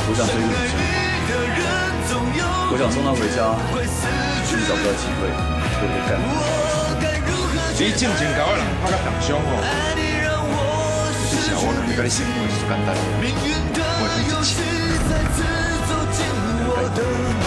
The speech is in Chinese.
我想追一个女生，我想送她回家，却找不到机会，所以我就干了。 你正前甲我人拍甲重伤哦，至少我能甲你成婚是简单的，我会一切。